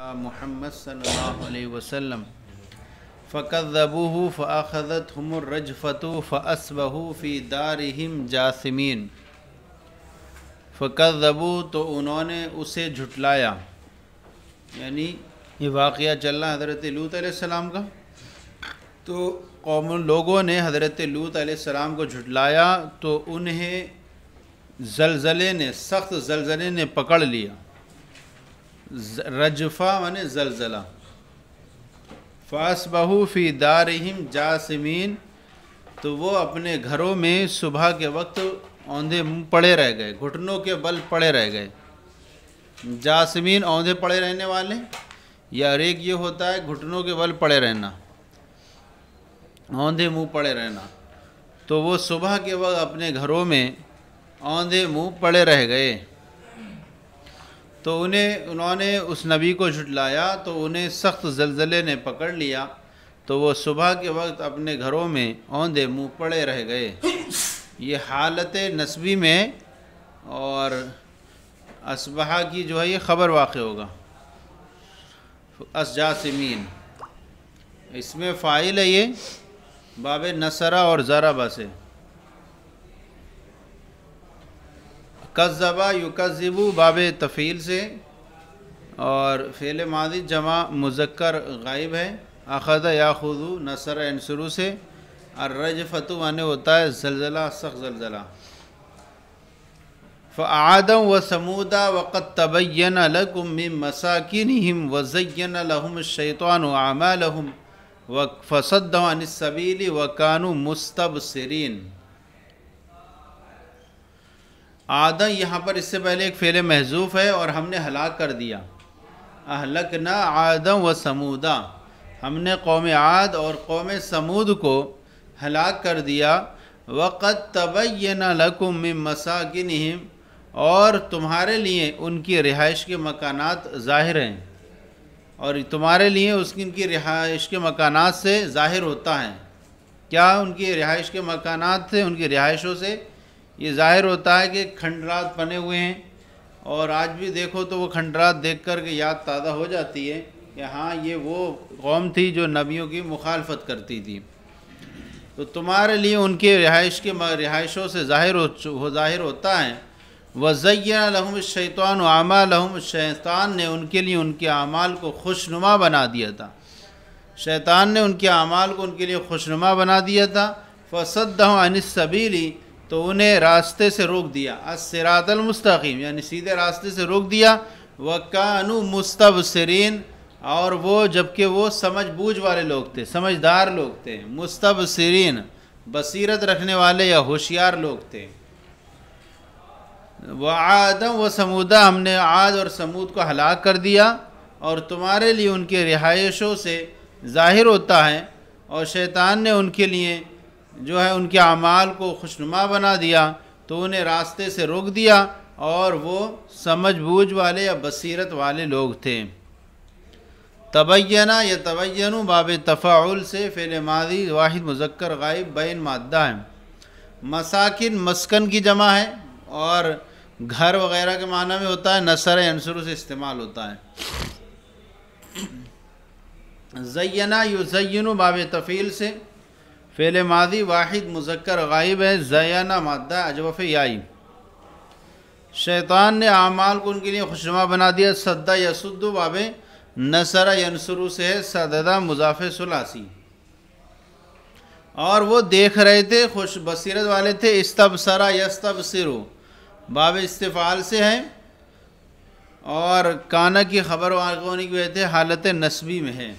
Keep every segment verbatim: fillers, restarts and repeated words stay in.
محمد صلی اللہ علیہ وسلم فَكَذَّبُوهُ فَأَخَذَتْهُمُ الرَّجْفَةُ فَأَصْبَحُوا فِي دَارِهِمْ جَاثِمِينَ۔ فَكَذَّبُوا تو انہوں نے اسے جھٹلایا، یعنی یہ واقعہ چل رہا حضرت لوط علیہ السلام کا، تو قوم لوگوں نے حضرت لوط علیہ السلام کو جھٹلایا تو انہیں زلزلے نے سخت زلزلے نے پکڑ لیا۔ رجفہ مانے زلزلہ۔ فَأَصْبَحُوا فِي دَارِهِمْ جَاثِمِينَ، تو وہ اپنے گھروں میں صبح کے وقت اوندھے منہ پڑے رہ گئے، گھٹنوں کے بل پڑے رہ گئے۔ جاسمین اوندھے پڑے رہنے والے، یا ایک یہ ہوتا ہے گھٹنوں کے بل پڑے رہنا، اوندھے منہ پڑے رہنا، تو وہ صبح کے وقت اپنے گھروں میں اوندھے منہ پڑے رہ گئے۔ تو انہیں انہوں نے اس نبی کو جھٹلایا تو انہیں سخت زلزلے نے پکڑ لیا، تو وہ صبح کے وقت اپنے گھروں میں اوندھے منہ پڑے رہ گئے۔ یہ حالت نسبی میں اور اصبحہ کی جو ہے یہ خبر واقع ہوگا، اسجاسمین، اس میں فاعل ہے یہ باب نصرہ اور ضربہ سے۔ کذبا یکذبو باب تفعیل سے، اور فعل ماضی جمع مذکر غائب ہے، اخذ یاخذو نصر ینصرو سے۔ الرجفۃ معنی ہوتا ہے زلزلہ، سخت زلزلہ۔ فعادا وثمودا وقد تبین لکم من مساکنہم وزین لہم الشیطان اعمالہم فصدهم عن السبیل وکانوا مستبصرین۔ عادا یہاں پر اس سے پہلے ایک فعل محذوف ہے، اور ہم نے ہلاک کر دیا۔ اہلکنا عادا و سمودا، ہم نے قوم عاد اور قوم سمود کو ہلاک کر دیا۔ وقد تبین لکم من مساکنہم، اور تمہارے لیے ان کی رہائش کے مکانات ظاہر ہیں، اور تمہارے لیے اس کی ان کی رہائش کے مکانات سے ظاہر ہوتا ہے۔ کیا ان کی رہائش کے مکانات سے، ان کی رہائشوں سے یہ ظاہر ہوتا ہے کہ کھنڈرات بنے ہوئے ہیں، اور آج بھی دیکھو تو وہ کھنڈرات دیکھ کر کے یاد تازہ ہو جاتی ہے کہ ہاں یہ وہ قوم تھی جو نبیوں کی مخالفت کرتی تھی۔ تو تمہارے لیے ان کے رہائش کے رہائشوں سے ظاہر ہو ظاہر ہوتا ہے۔ وَزَيَّنَ لَهُمُ الشَّيْطَانُ أَعْمَالَهُمْ، شیطان نے ان کے لیے ان کے اعمال کو خوشنما بنا دیا تھا، شیطان نے ان کے اعمال کو ان کے لیے خوشنما بنا دیا تھا۔ فَصَدَّهُمْ عَنِ السَّبِيلِ، تو انہیں راستے سے روک دیا، الصراط المستقیم یعنی سیدھے راستے سے روک دیا۔ وَكَانُوا مُسْتَبْصِرِينَ، اور وہ جبکہ وہ سمجھ بوجھ والے لوگ تھے، سمجھدار لوگ تھے۔ مستبصرین بصیرت رکھنے والے یا ہوشیار لوگ تھے۔ وَعَادًا وَثَمُودًا، ہم نے عاد اور سمود کو ہلاک کر دیا، اور تمہارے لیے ان کے رہائشوں سے ظاہر ہوتا ہے، اور شیطان نے ان کے لیے جو ہے ان کے اعمال کو خوشنما بنا دیا، تو انہیں راستے سے روک دیا، اور وہ سمجھ بوجھ والے یا بصیرت والے لوگ تھے۔ تبینہ یا تبینو باب تفاعل سے، فعل ماضی واحد مذکر غائب بین مادہ ہے۔ مساکن مسکن کی جمع ہے، اور گھر وغیرہ کے معنی میں ہوتا ہے، نصر ینصر سے استعمال ہوتا ہے۔ زینہ یزینو باب تفعیل سے، فعل ماضی واحد مذکر غائب ہے، زینہ مادہ اجوف یائی۔ شیطان نے اعمال کو ان کے لیے خوشنما بنا دیا۔ صدہ یسد باب نصر ینصر سے ہے، صددہ مضاف ثلاثی۔ اور وہ دیکھ رہے تھے، خوش بصیرت والے تھے۔ استبصرا یستبصرو باب استفعال سے ہے، اور کانا کی خبر واقع ہونے کی وجہ سے حالت نسبی میں ہے۔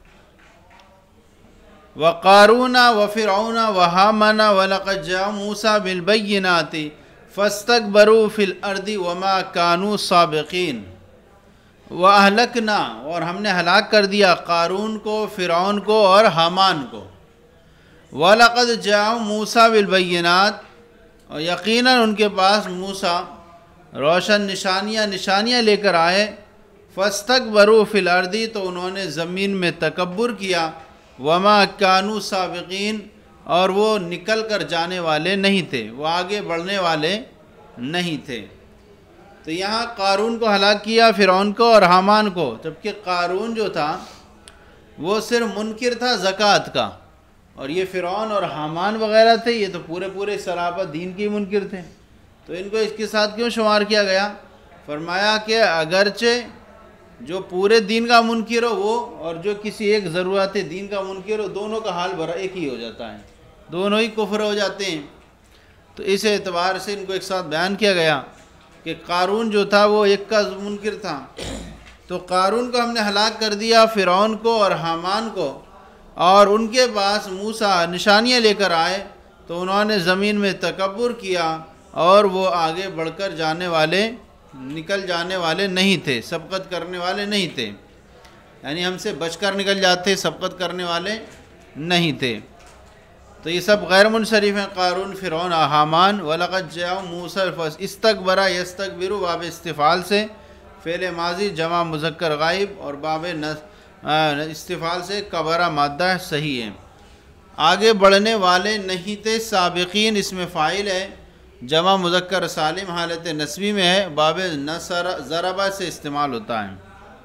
وَقَارُونَ وَفِرْعَوْنَ وَحَامَانَ وَلَقَدْ جَاءَ مُوسَىٰ بِالْبَيِّنَاتِ فَاسْتَكْبَرُوا فِي الْأَرْضِ وَمَا كَانُوا سَابِقِينَ۔ وَأَهْلَكْنَا، اور ہم نے ہلاک کر دیا قارون کو، فرعون کو اور حامان کو۔ وَلَقَدْ جَاءَ مُوسَىٰ بِالْبَيِّنَاتِ، اور یقیناً ان کے پاس موسیٰ روشن نشانیاں نشانیاں لے کر آئے۔ فَاسْتَكْبَرُوا فِي الْأَرْضِ، تو انہوں نے زمین میں تکبر کیا۔ وَمَا كَانُوا سَابِقِينَ، اور وہ نکل کر جانے والے نہیں تھے، وہ آگے بڑھنے والے نہیں تھے۔ تو یہاں قارون کو ہلاک کیا، فرعون کو اور حامان کو، جبکہ قارون جو تھا وہ صرف منکر تھا زکوٰۃ کا، اور یہ فرعون اور حامان وغیرہ تھے یہ تو پورے پورے سراپا دین کی منکر تھے، تو ان کو اس کے ساتھ کیوں شمار کیا گیا؟ فرمایا کہ اگرچہ جو پورے دین کا منکر ہو وہ اور جو کسی ایک ضرورت دین کا منکر ہو، دونوں کا حال برا ایک ہی ہو جاتا ہے، دونوں ہی کفر ہو جاتے ہیں۔ تو اس اعتبار سے ان کو ایک ساتھ بیان کیا گیا کہ قارون جو تھا وہ ایک کا منکر تھا، تو قارون کو ہم نے ہلاک کر دیا، فرعون کو اور حامان کو، اور ان کے پاس موسیٰ نشانیاں لے کر آئے تو انہوں نے زمین میں تکبر کیا اور وہ آگے بڑھ کر جانے والے نکل جانے والے نہیں تھے، سبقت کرنے والے نہیں تھے، یعنی ہم سے بچ کر نکل جاتے، سبقت کرنے والے نہیں تھے۔ تو یہ سب غیر منصرف ہیں، قارون، فرعون، حامان۔ وَلَقَدْ جَاءَ مُوسَىٰ اسْتَكْبَرَ يَسْتَكْبِرُ باب استفعال سے، فعل ماضی جمع مذکر غائب، اور باب استفعال سے کبرہ مادہ صحیح ہے۔ آگے بڑھنے والے نہیں تھے، سابقین اس میں فاعل ہے، جمع مذکر سالم حالت نسبی میں ہے، باب نصر ضربہ سے استعمال ہوتا ہے۔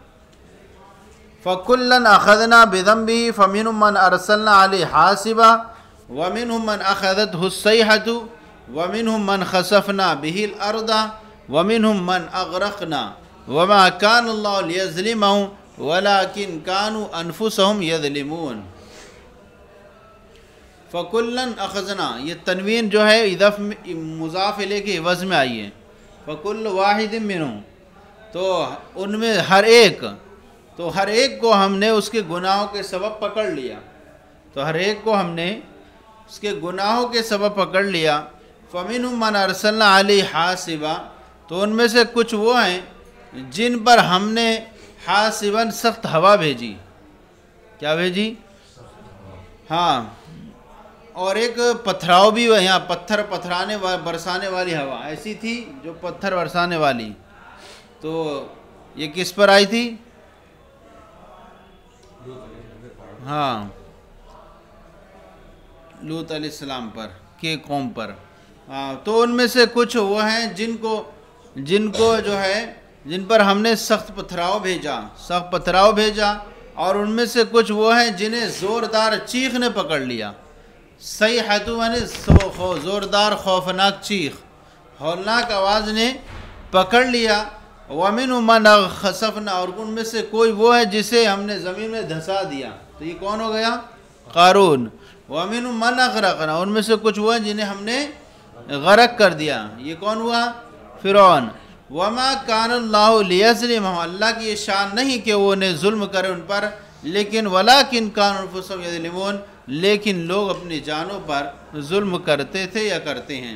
فَكُلًّا أَخَذْنَا بِذَنبِهِ فَمِنْهُمْ مَنْ أَرْسَلْنَا عَلَيْهِ حَاصِبًا وَمِنْهُمْ مَنْ أَخَذَتْهُ الصَّيْحَةُ وَمِنْهُمْ مَنْ خَسَفْنَا بِهِ الْأَرْضَ وَمِنْهُمْ مَنْ أَغْرَقْنَا وَمَا كَانَ اللَّهُ لِيَظْلِمَهُمْ وَلَكِنْ كَانُوا أَنفُسَهُمْ يَظْلِمُونَ۔ فَكُلًّا أَخَذْنَا، یہ تنوین جو ہے اضاف مضاف الیہ کے عوض میں آئی ہے، فَكُلُّ وَاحِدٍ مِّنْهُمْ، تو ان میں ہر ایک، تو ہر ایک کو ہم نے اس کے گناہوں کے سبب پکڑ لیا، تو ہر ایک کو ہم نے اس کے گناہوں کے سبب پکڑ لیا۔ فَمِنْهُمْ مَنْ أَرْسَلْنَا عَلَيْهِ حَاصِبًا، تو ان میں سے کچھ وہ ہیں جن پر ہم نے حاصباً سخت ہوا بھیجی، کیا بھیجی؟ ہاں، اور ایک پتھراؤ بھی ہے، یہاں پتھر پتھرانے برسانے والی ہوا ایسی تھی جو پتھر برسانے والی، تو یہ کس پر آئی تھی؟ ہاں، لوط علیہ السلام پر کے قوم پر۔ ہاں، تو ان میں سے کچھ وہ ہیں جن کو جن کو جو ہے جن پر ہم نے سخت پتھراؤ بھیجا سخت پتھراؤ بھیجا اور ان میں سے کچھ وہ ہیں جنہیں زوردار چیخ نے پکڑ لیا۔ صیحۃ یعنی زوردار خوفناک چیخ، ہولناک آواز نے پکڑ لیا۔ وَمِنْهُمْ مَنْ خَسَفْنَا، اور ان میں سے کوئی وہ ہے جسے ہم نے زمین میں دھسا دیا، تو یہ کون ہو گیا؟ قارون۔ وَمِنْهُمْ مَنْ أَغْرَقْنَا، ان میں سے کچھ وہ ہیں جنہیں ہم نے غرق کر دیا، یہ کون ہوا؟ فرعون۔ وَمَا كَانَ اللَّهُ لِيَظْلِمَهُمْ، اللہ کی یہ شان نہیں کہ وہ انہیں ظلم کرے ان پر، لیکن وَلَكِنْ كَانُوا أَنفُسَهُمْ يَظْلِمُونَ، لیکن لوگ اپنی جانوں پر ظلم کرتے تھے یا کرتے ہیں۔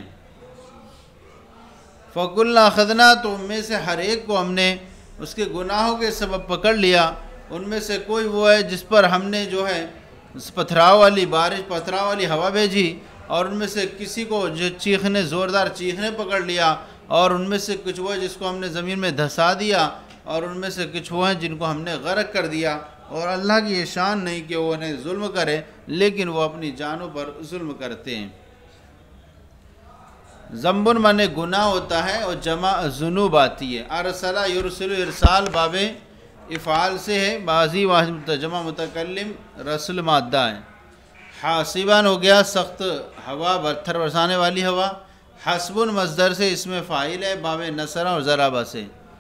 فَكُلًّا أَخَذْنَا، تو ان میں سے ہر ایک کو ہم نے اس کے گناہوں کے سبب پکڑ لیا۔ ان میں سے کوئی وہ ہے جس پر ہم نے جو ہے پتھراؤ والی بارش پتھراؤ والی ہوا بھیجی، اور ان میں سے کسی کو جو چیخنے زوردار چیخنے پکڑ لیا، اور ان میں سے کچھ وہ ہے جس کو ہم نے زمین میں دھسا دیا، اور ان میں سے کچھ وہ ہیں جن کو ہم نے غرق کر دیا۔ اور اللہ کی یہ شان نہیں کہ وہ انہیں ظلم کرے، لیکن وہ اپنی جانوں پر ظلم کرتے ہیں۔ ذنبن مانے گناہ ہوتا ہے، اور جمع ذنوب آتی ہے۔ ارسلہ یرسل ارسال باب افعال سے ہے، ماضی واحد جمع متکلم رسل مادہ ہے۔ حاسبان ہو گیا سخت ہوا پتھر برسانے والی ہوا۔ حسبن مصدر سے اس میں فاعل ہے، باب نصر اور ضربہ سے۔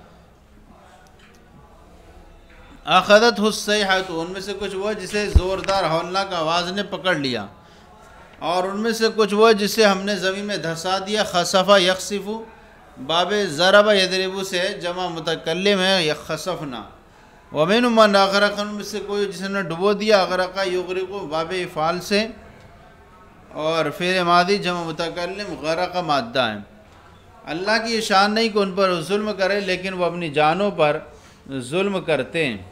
اخذت الصیحۃ، ان میں سے کچھ وہ جسے زوردار ہولناک آواز نے پکڑ لیا، اور ان میں سے کچھ وہ جسے ہم نے زمین میں دھسا دیا۔ خسفہ یخسف باب ضربہ یضرب سے جمع متکلم ہے، یخسفنا۔ ومن من اغرق، ان میں سے کوئی جس نے ڈبو دیا۔ اغرق یغرق باب افعال سے، اور فعل ماضی جمع متکلم غرق مادہ ہے۔ اللہ کی یہ شان نہیں کہ ان پر ظلم کرے، لیکن وہ اپنی جانوں پر ظلم کرتے ہیں۔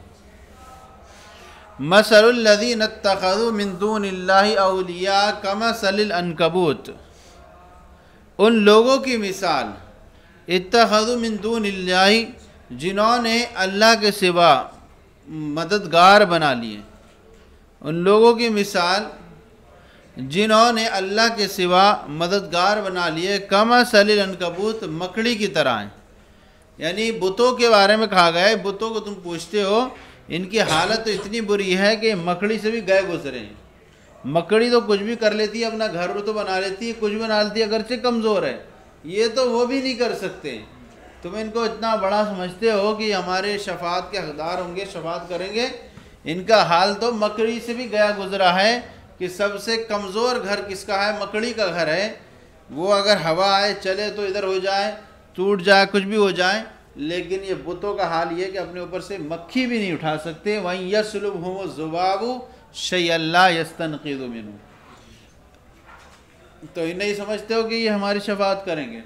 مثل الذین اتخذوا من دون اللہ اولیاء کمثل العنکبوت، ان لوگوں کی مثال اتخذوا من دون اللہ، جنہوں نے اللہ کے سوا مددگار بنا لیے۔ ان لوگوں کی مثال جنہوں نے اللہ کے سوا مددگار بنا لیے، کمثل العنکبوت، مکڑی کی طرح ہیں۔ یعنی بتوں کے بارے میں کہا گیا ہے بتوں کو تم پوچھتے ہو ان کی حالت تو اتنی بری ہے کہ مکڑی سے بھی گئے گزرے ہیں۔ مکڑی تو کچھ بھی کر لیتی ہے، اپنا گھر تو بنا لیتی ہے، کچھ بنا لیتی ہے، اگرچہ کمزور ہے، یہ تو وہ بھی نہیں کر سکتے۔ تم ان کو اتنا بڑا سمجھتے ہو کہ ہمارے شفاعت کے حقدار ہوں گے، شفاعت کریں گے، ان کا حال تو مکڑی سے بھی گیا گزرا ہے کہ سب سے کمزور گھر کس کا ہے؟ مکڑی کا گھر ہے۔ وہ اگر ہوا آئے چلے تو ادھر ہو جائے، ٹوٹ جائے، کچھ بھی ہو جائے، لیکن یہ بتوں کا حال یہ کہ اپنے اوپر سے مکھی بھی نہیں اٹھا سکتے۔ وَإِن يَسْلُبْهُمُ الذُّبَابُ شَيْئًا لَّا يَسْتَنْقِذُ مِنْهُ۔ تو یہ نہیں سمجھتے ہو کہ یہ ہماری شفاعت کریں گے۔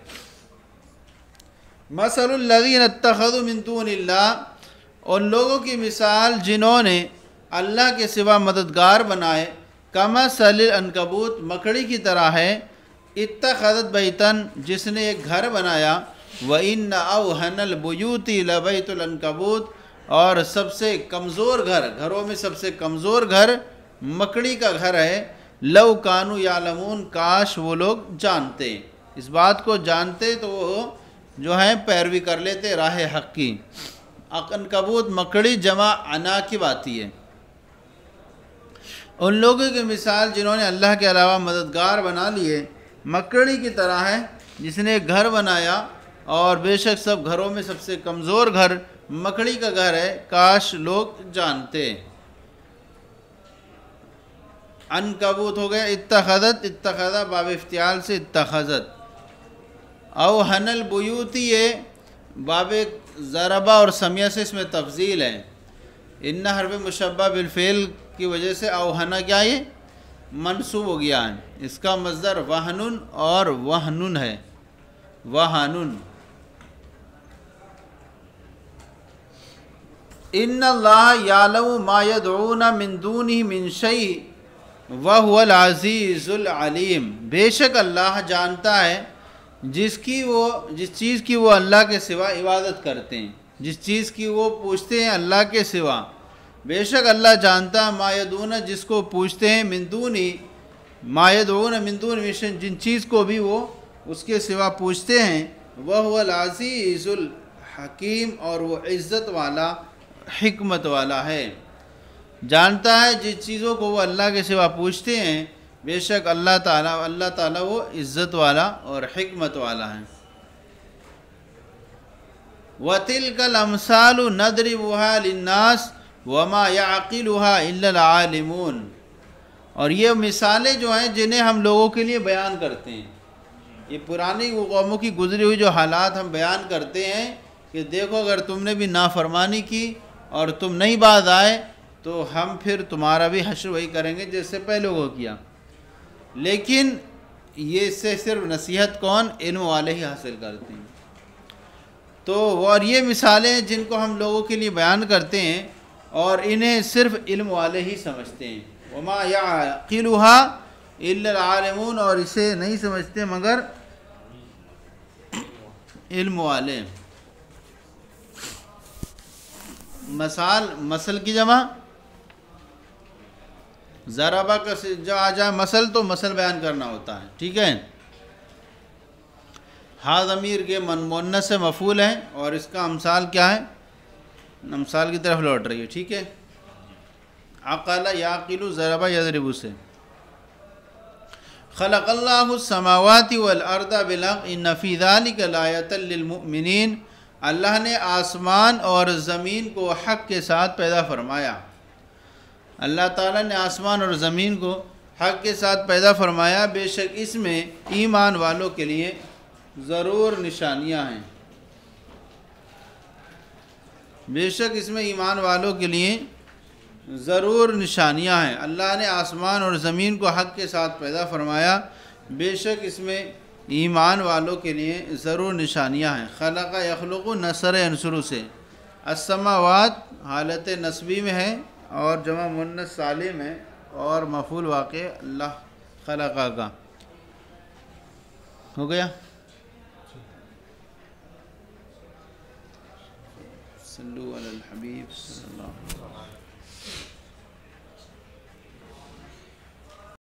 مَثَلُ الَّذِينَ اتَّخَذُوا مِن دُونِ اللَّهِ، ان لوگوں کی مثال جنہوں نے اللہ کے سوا مددگار بنائے، کَمَثَلِ الْعَنْکَبُوتِ، مکڑی کی طرح ہے، اتخذت بیتن، جس نے ایک گھر بنایا، وَإِنَّ أَوْهَنَ الْبُيُوتِ لَبَيْتُ الْعَنْکَبُوتِ، اور سب سے کمزور گھر، گھروں میں سب سے کمزور گھر مکڑی کا گھر ہے۔ لَوْ كَانُوا يَعْلَمُونَ، کاش وہ لوگ جانتے، اس بات کو جانتے تو وہ جو ہیں پیروی کر لیتے راہ حق کی۔ عنکبوت مکڑی جمع عناکب آتی ہے۔ ان لوگوں کی مثال جنہوں نے اللہ کے علاوہ مددگار بنا لیے، مکڑی کی طرح ہے جس نے ایک گھر بنایا، اور بے شک سب گھروں میں سب سے کمزور گھر مکڑی کا گھر ہے، کاش لوگ جانتے۔ عنکبوت ہو گیا اتخذت، اتخذا باب افتعال سے اتخذت۔ اوہن البیوتی، یہ باب ضربہ اور سمیہ سے اس میں تفضیل ہے۔ ان حرف مشبہ بالفعل کی وجہ سے اوہنا کیا یہ منصوب ہو گیا ہے، اس کا مصدر وہنن اور وہنن ہے، وہنن۔ ان اللہ یعلم ما یدعون من دونہ من شیء وہو العزیز العلیم، بے شک اللہ جانتا ہے جس کی وہ جس چیز کی وہ اللہ کے سوا عبادت کرتے ہیں، جس چیز کی وہ پوچھتے ہیں اللہ کے سوا، بے شک اللہ جانتا ہے ما یدعون، جس کو پوچھتے ہیں، من دونی، ما یدعون من دون، جن چیز کو بھی وہ اس کے سوا پوچھتے ہیں، وہو العزیز الحکیم، اور وہ عزت والا حکمت والا ہے۔ جانتا ہے جس چیزوں کو وہ اللہ کے سوا پوچھتے ہیں، بے شک اللہ تعالیٰ اللہ تعالیٰ وہ عزت والا اور حکمت والا ہے۔ وَتِلْكَ الْأَمْثَالُ نَضْرِبُهَا لِلنَّاسِ وَمَا يَعْقِلُهَا إِلَّا الْعَالِمُونَ، اور یہ مثالیں جو ہیں جنہیں ہم لوگوں کے لیے بیان کرتے ہیں، یہ پرانی قوموں کی گزری ہوئی جو حالات ہم بیان کرتے ہیں کہ دیکھو اگر تم نے بھی نافرمانی کی اور تم نہیں باز آئے تو ہم پھر تمہارا بھی حشر وہی کریں گے جیسے پہلے وہ کیا۔ لیکن یہ اس سے صرف نصیحت کون؟ علم والے ہی حاصل کرتے ہیں۔ تو اور یہ مثالیں جن کو ہم لوگوں کے لیے بیان کرتے ہیں اور انہیں صرف علم والے ہی سمجھتے ہیں، وما يعقلها الا العالمون، اور اسے نہیں سمجھتے مگر علم والے۔ مثال، مثل کی جمع ضربہ کا جو آ جائے مثل تو مثل بیان کرنا ہوتا ہے، ٹھیک ہے۔ ہا ضمیر کے مؤنث سے مفعول ہے اور اس کا امثال کیا ہے؟ امثال کی طرف لوٹ رہی ہے، ٹھیک ہے۔ عقل یعقل ضرب یضرب سے۔ خلق اللہ السماوات والارض بالحق ان فی ذلک لآیۃ للمؤمنین، اللہ نے آسمان اور زمین کو حق کے ساتھ پیدا فرمایا۔ اللہ تعالیٰ نے آسمان اور زمین کو حق کے ساتھ پیدا فرمایا، بے شک اس میں ایمان والوں کے لیے ضرور نشانیاں ہیں، بے شک اس میں ایمان والوں کے لیے ضرور نشانیاں ہیں۔ اللہ نے آسمان اور زمین کو حق کے ساتھ پیدا فرمایا، بے شک اس میں ایمان والوں کے لیے ضرور نشانیاں ہیں۔ خلق یخلق نصر عنصر سے، السماوات حالت نصبی میں ہے اور جمع مؤنث سالم ہے اور مفعول واقع اللہ خلقہ کا ہو گیا۔ صلو علی الحبیب صلی اللہ علیہ وسلم۔